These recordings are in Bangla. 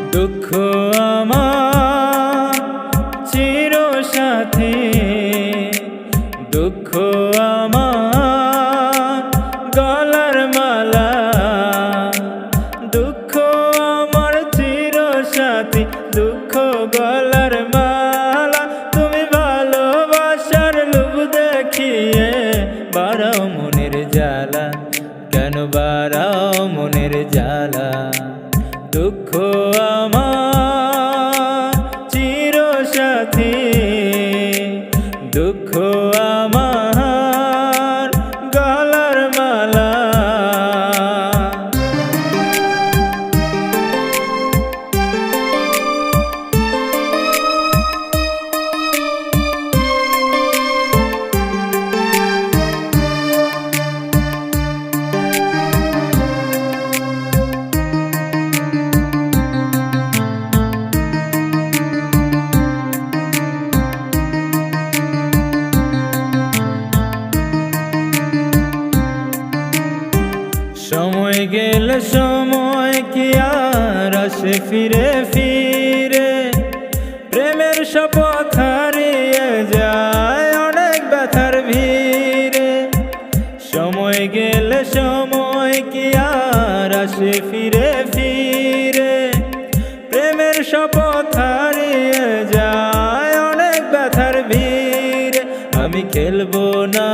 দুঃখ আমার চিরসাথী, দুঃখ আমার গলার মালা, দুঃখ আমার চিরসাথী, দুঃখ গলার মালা। তুমি ভালোবাসার লোভ দেখিয়ে বাড়াও মনের জ্বালা, কেন বাড়াও মনের জ্বালা? দুঃখ আমার চিরসাথী, দুঃখ আমার গলার মালা। সময় গেলে সময় কি আর আসে ফিরে ফিরে, প্রেমের শপথ হারিয়ে যায় অনেক ব্যথার ভিড়ে। সময় গেলে সময় কি আর আসে ফিরে ফিরে, প্রেমের শপথ হারিয়ে যায় অনেক ব্যথার ভিড়ে। আমি খেলবো না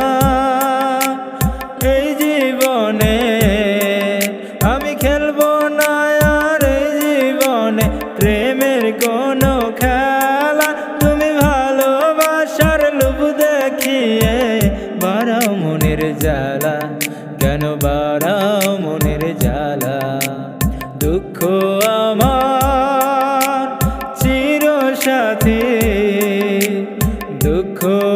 এই জীবনে, আমি খেলবো না আর এই জীবনে প্রেমের কোনো খেলা। তুমি ভালোবাসার লোভ দেখিয়ে বাড়াও মনের জ্বালা, কেন বাড়াও মনের জ্বালা? দুঃখ আমার চিরসাথী, দুঃখ